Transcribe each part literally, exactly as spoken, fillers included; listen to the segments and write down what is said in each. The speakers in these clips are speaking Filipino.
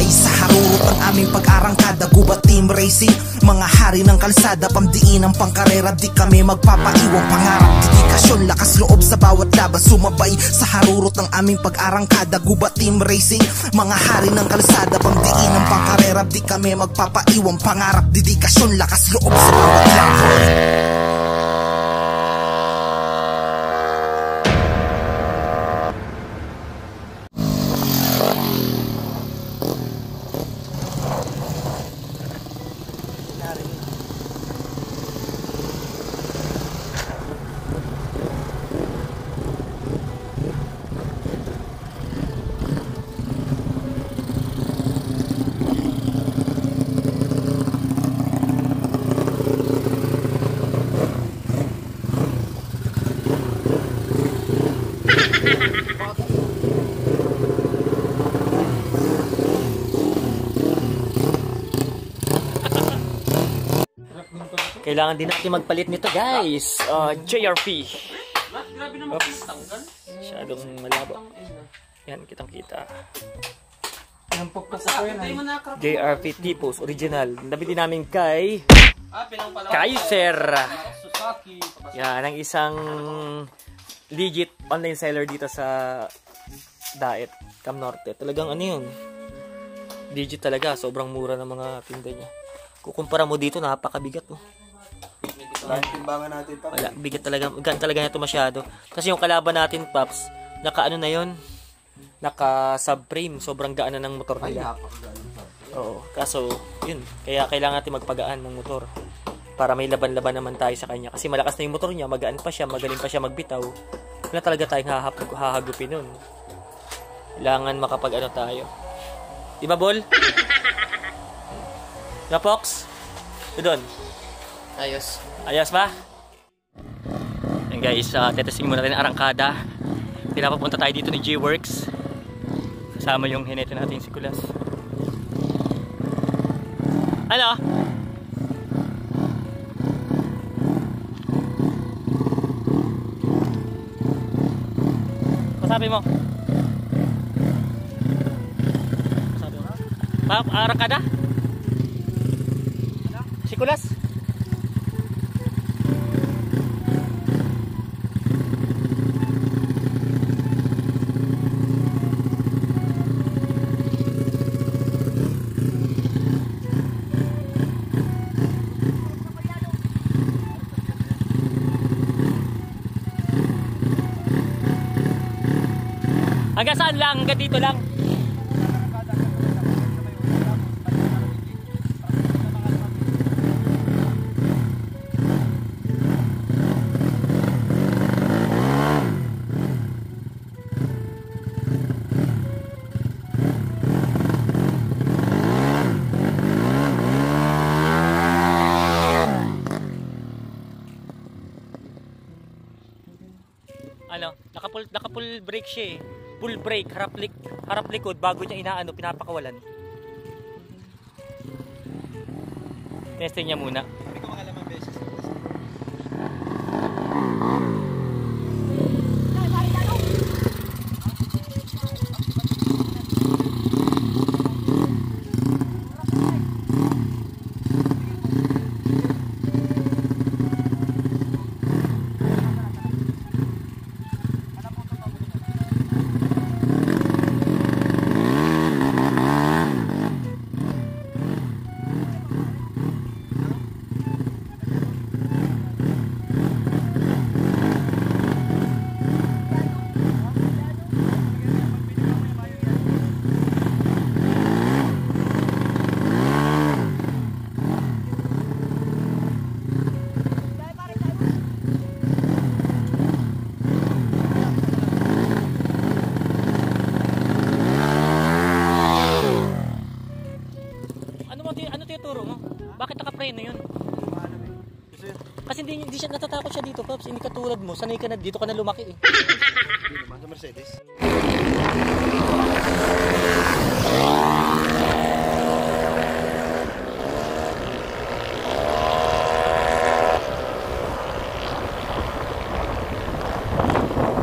sumabay sa harurot ng aming pag-arangkada. Gubat Team Racing, mga hari ng kalsada, pamdiin ang pangkarera, di kami magpapaiwang pangarap. Dedikasyon, lakas loob sa bawat laban, sumabay sa harurot ng aming pag-arangkada. Gubat Team Racing, mga hari ng kalsada, pamdiin ang pangkarera, di kami magpapaiwang pangarap. Dedikasyon, lakas loob sa bawat laban. Kailangan din natin magpalit nito, guys. Uh, J R P. Oops. Masyadong malabo. Yan, kitang-kita. J R P T-Post original. Nabili namin kay Kaiser. Yan, ang isang legit online seller dito sa Daet, Cam Norte. Talagang ano yun, legit talaga. Sobrang mura ng mga tinda niya. Kukumpara mo dito, napakabigat mo. Wala timbangan natin, Paps. Wala, bigat talaga. Gan talaga nito masyado. Kasi yung kalaban natin, Paps, naka ano na yun, naka subframe. Sobrang gaan na ng motor nila. Oo, kaso yun, kaya kailangan natin magpagaan ng motor para may laban-laban naman tayo sa kanya. Kasi malakas na yung motor niya, magaan pa siya, magaling pa siya magbitaw. Wala talaga tayong hahap hahagupin nun. Kailangan makapag ano tayo. Di ba, Bol? Na, Pox? Doon. Ayos. Ayos ba? Yan guys, uh, tetesting muna natin ang arangkada. Pinapapunta tayo dito ni G-Works. Kasama yung hinete natin si Kulas. Ano? Kasabi mo? Kasabi mo? Pa, arangkada? Si Kulas? Hanggang saan lang? Hanggang dito lang? Ano? Naka-full naka-full brake siya eh. Full brake, harap, lik, harap likod bago niya inaano, pinapakawalan. Testing niya muna. Sabi ko mga lamang beses. Bakit naka-preno yun? Kasi hindi, hindi siya natatakot siya dito, Pops. Hindi katulad mo. Sanay ka na dito ka na lumaki eh. Hindi naman sa Mercedes.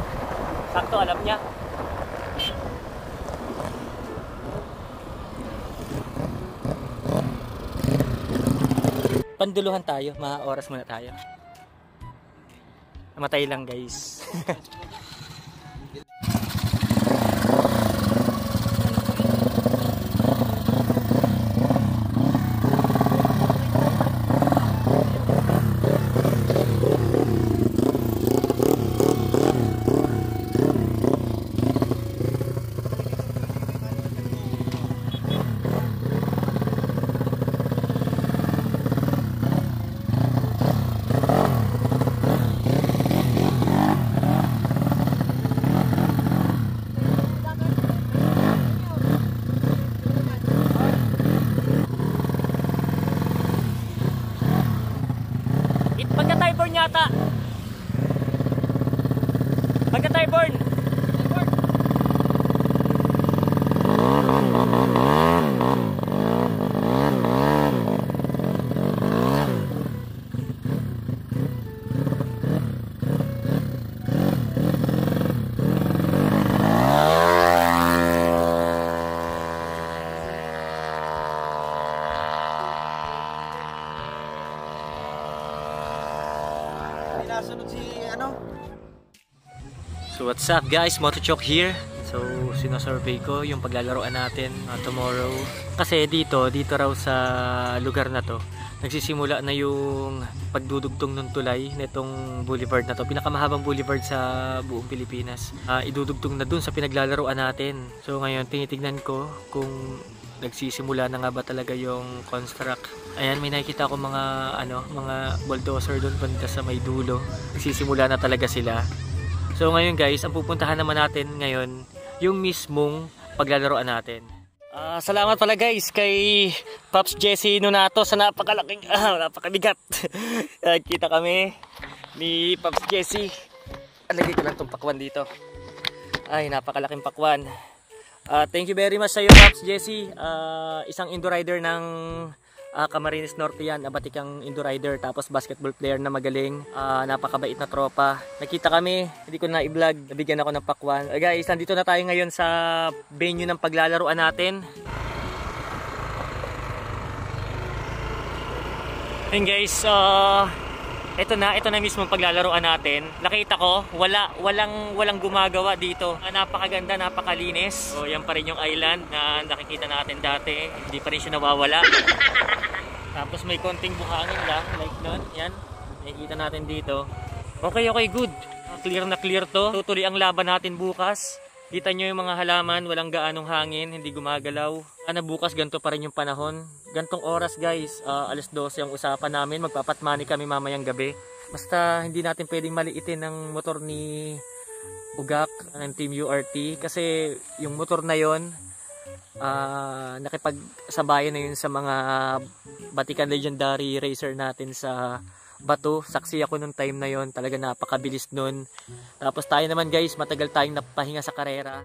Sakto, alam niya. Panduluhan tayo, mga oras muna tayo. Namatay lang guys. Pagka-Tyburn yata. Pagka-Tyburn. Nasunod si ano? So what's up guys, Motochok here. So sinosurvey ko yung paglalaroan natin uh, tomorrow. Kasi dito, dito raw sa lugar na to, nagsisimula na yung pagdudugtong ng tulay nitong boulevard na to. Pinakamahabang boulevard sa buong Pilipinas. Uh, idudugtong na dun sa pinaglalaroan natin. So ngayon tinitignan ko kung nagsisimula na nga ba talaga yung construct. Ayan, may nakikita ako mga ano, mga bulldozer doon banda sa may dulo. Nagsisimula na talaga sila. So ngayon guys, ang pupuntahan naman natin ngayon yung mismong paglalaroan natin. Uh, salamat pala guys kay Pops Jesse Nonato sa napakalaking ah, napakabigat. uh, kita kami ni Pops Jesse. Alagay ko lang tong pakwan dito. Ay, napakalaking pakwan. Uh, thank you very much sa iyo Pops Jesse. Uh, isang Indorider ng uh, Camarines Norte yan, abatikang Indorider, tapos basketball player na magaling, uh, napakabait na tropa. Nakita kami, hindi ko na i-vlog, nabigyan ako ng pakwan. Uh, guys, nandito na tayo ngayon sa venue ng paglalaroan natin. And guys, uh, ito na, ito na mismo paglalaroan natin. Nakita ko, wala, walang, walang gumagawa dito. Napakaganda, napakalinis. So, yan pa rin yung island na nakikita natin dati. Hindi pa rin siya nawawala. Tapos may konting buhangin lang, like nun. Yan, nakikita natin dito. Okay, okay, good. Clear na clear to. Tutuloy ang laban natin bukas. Kita nyo yung mga halaman, walang gaanong hangin, hindi gumagalaw. Sana bukas ganito pa rin yung panahon. Gantong oras guys, uh, alas dose ang usapan namin. Magpapatmani kami mamayang gabi. Basta hindi natin pwedeng maliitin ng motor ni Ugak ng Team U R T. Kasi yung motor na yon, uh, nakipagsabayan na yun sa mga batikan legendary racer natin sa Bato. Saksi ako nung time na yon, talaga napakabilis nun. Tapos tayo naman guys, matagal tayong napahinga sa karera.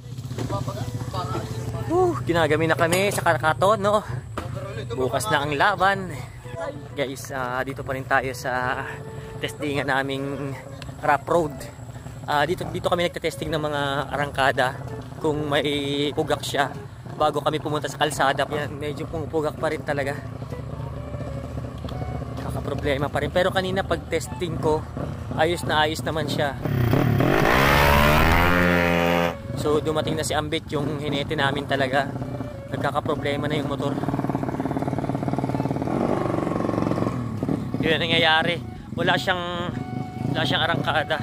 Uh, ginagami na kami sa Karakato, no? Bukas na ang laban. Guys, uh, dito pa rin tayo sa testingan naming rough road. Uh, dito, dito kami nagte-testing ng mga arangkada kung may pugak siya bago kami pumunta sa kalsada. Yan, medyo pumupugak pa rin talaga. Problema pa rin, pero kanina pag testing ko ayos na ayos naman siya. So dumating na si Ambit, yung hinete namin talaga, nagkakaproblema na yung motor. Yun ang nangyayari, wala siyang wala siyang arangkada.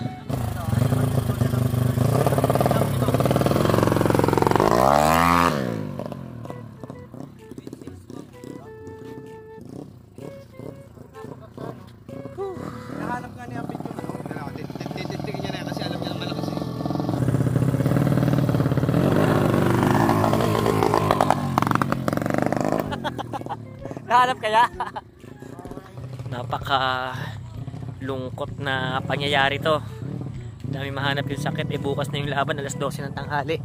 Nahanap kaya? Napaka lungkot na pangyayari to. Dami mahanap yung sakit. Eh bukas na yung laban, alas dose ng tanghali.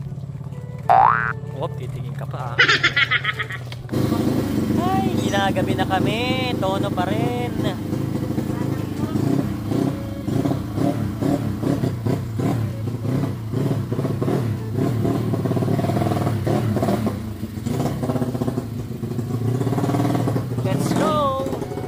Oh, titingin ka pa. Ay, ginagabi na kami. Tono pa rin. Let's go!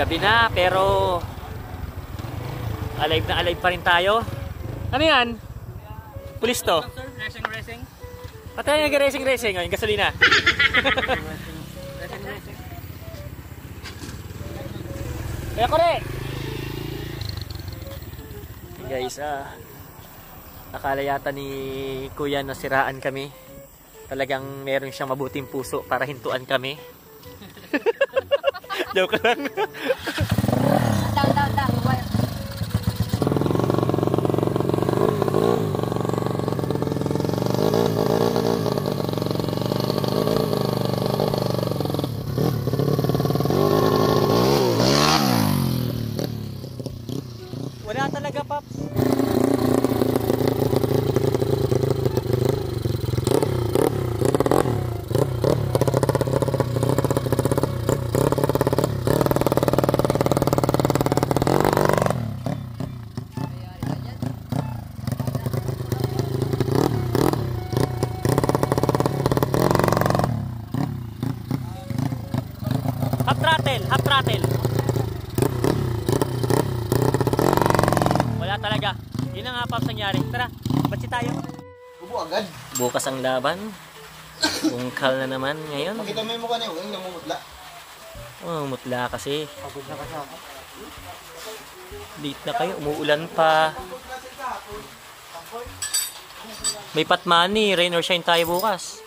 gabi na, pero alive na alive pa rin tayo. Ano yan? Pulis to? Racing, racing. Patay na nag-racing racing. O, yung gasolina. Racing, racing. Kaya kore! Guys, ah, akala yata ni Kuya na siraan kami. Talagang meron siyang mabuting puso para hintuan kami. Joke lang. Down, down, down. Wire. Wala talaga, Paps. Half throttle, half throttle. Wala talaga. Yun na nga, Paps, nangyari. Tara, batsi tayo. Ubo agad. Bukas ang laban. Bungkal na naman ngayon. Makita mo yung mukha niya, huwag namumutla. Oh, mutla kasi. Pagod na kasi ako. Late na kayo, umuulan pa. May patmani, rain or shine tayo bukas.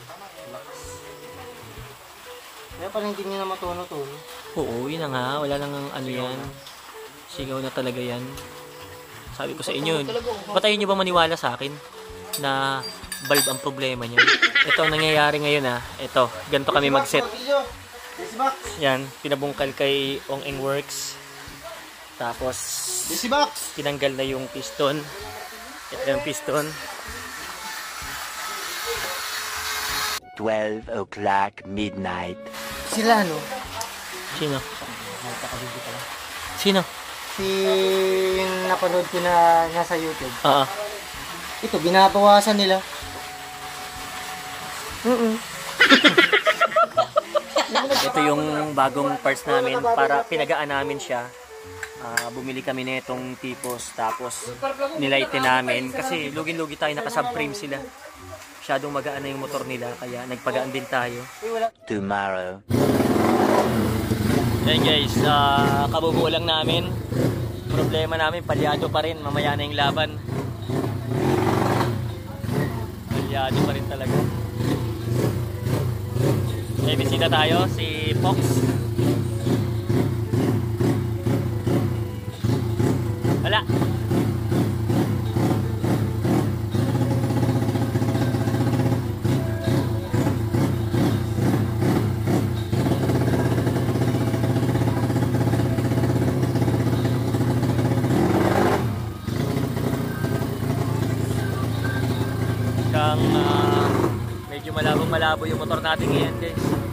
Kaya parang hindi niya na matuno-tuno. Oo, yun na nga. Wala nang ano yan. Sigaw na talaga yan. Sabi ko sa inyo, ba't ayaw nyo ba maniwala sa akin na valve ang problema niya? Ito ang nangyayari ngayon ah. Ito, ganito kami mag-set. Yan, pinabungkal kay Ong Eng Works. Tapos, D C box! tinanggal na yung piston. Ito yung piston. twelve o'clock midnight. Sila ano? Sino? Sino? Si napanood ko na nasa YouTube. Oo. Ito, binabawasan nila. Mm Ito yung bagong parts namin para pinagaan namin siya. Ah, bumili kami nitong tipos tapos nilighten namin kasi lugin-lugi tayo, naka-subframe sila. Masyadong magaan na yung motor nila kaya nagpagaan din tayo. Tomorrow. Yan guys, uh, kabubuo lang namin. Problema namin, palyado pa rin. Mamaya na yung laban. Palyado pa rin talaga. May bisita tayo, si Fox. Wala. Kang uh, medyo malabong malabo yung motor natin ngayon guys.